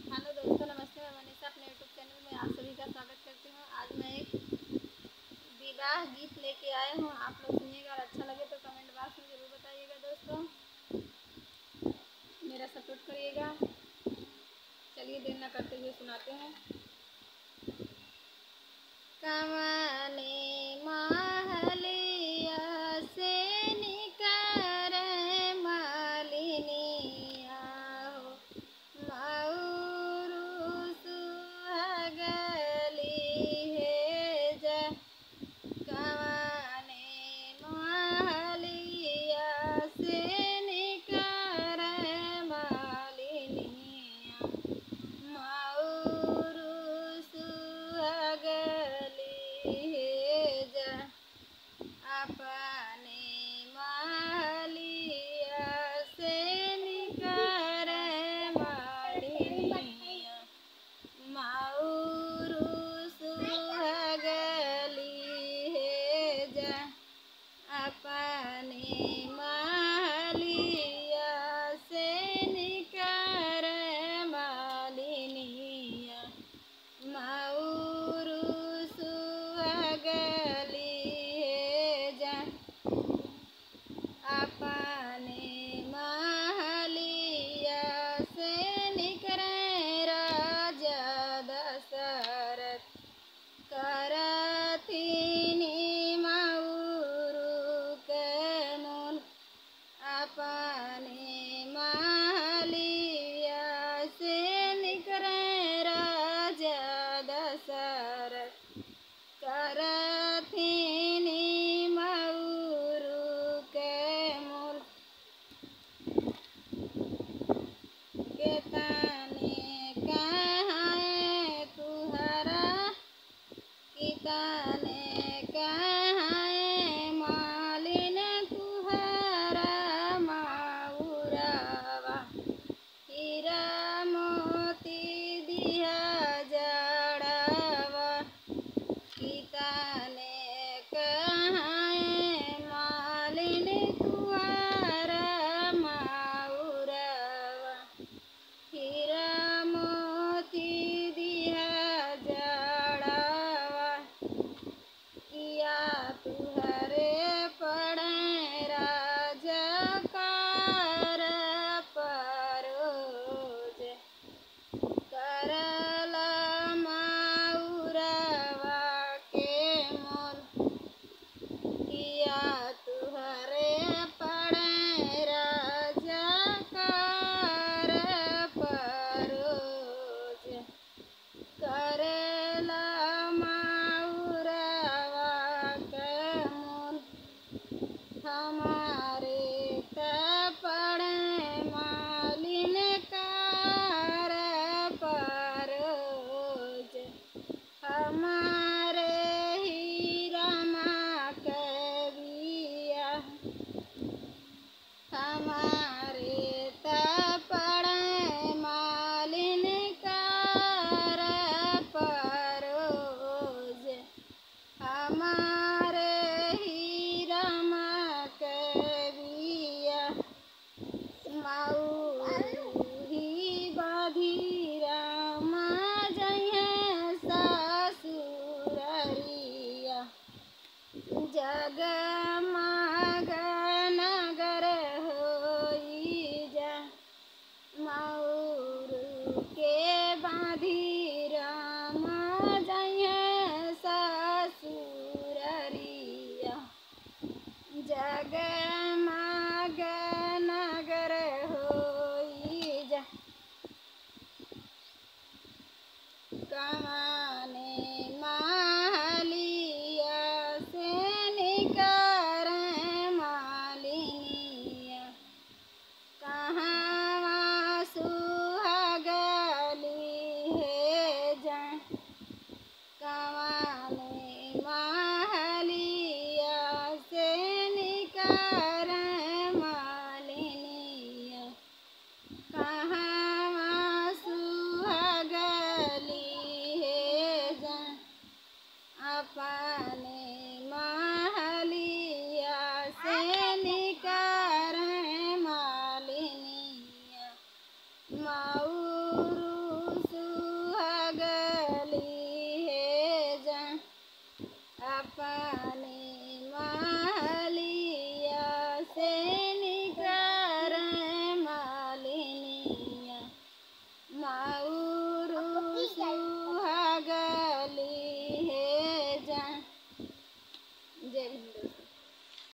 Hello दोस्तों, नमस्ते। मैं मनीषा अपने यूट्यूब चैनल में आप सभी का स्वागत करती हूँ। आज मैं एक विवाह गीत लेके आए हूँ। आप लोग सुनिएगा और अच्छा लगे तो कमेंट बॉक्स में ज़रूर बताइएगा। दोस्तों, मेरा सपोर्ट करिएगा। चलिए देर न करते हुए सुनाते हैं। कवने महलिया से निकरे मालिनिया हो, मऊरू सुहागली है जा। कवने महलिया से निकरे मालिनिया, मऊरू सुहागली है जा। अपने महलिया से निकरे मालिनिया, मऊरू सुहागली है जा। अपने महलिया से निकरे मालिनिया, मऊरू सुहागली है जा। अपने महलिया से निकरे राजा दशरथ, करथिनी मऊरू के मूल। अपने महलिया से निकरे राजा दशरथ, करथिनी मऊरू के मूल। केतने कहाए तुहरा, कितने कहाए मालिन तुहरा मऊरवा। हीरा मोती दिया जड़वा, कितने कहाए मालिन तुहरा मऊरवा। हीरा मोती दिया जड़वा, किया तुहरे पड़े राजा कार परोज। करला मऊरवा के मोल, किया तुहरे पड़े राजा कार परोज। करला मऊरवा के मोल, हमारे पड़े मालिन कार परोज। हमारे हीरा के बिया, हमारे पड़े मालिन कार परोज। हमारे हीरा के बिया, मऊरू ही बधिरा जइहे ससुररिया। जगमग नगर होई जा, मऊरू के बाधिरा जइहे ससुररिया। जगमग नगर होई जा। कवने महलिया से निकरे मालिनिया, कहवा सुहागली है जा। कवने महलिया से निकरे मालिनिया, कहवा सुहागली है जा। अपने महलिया से निकरे मालिनिया, मऊरू अपने मालिया से निकर मालिनिया माउरू सुहागली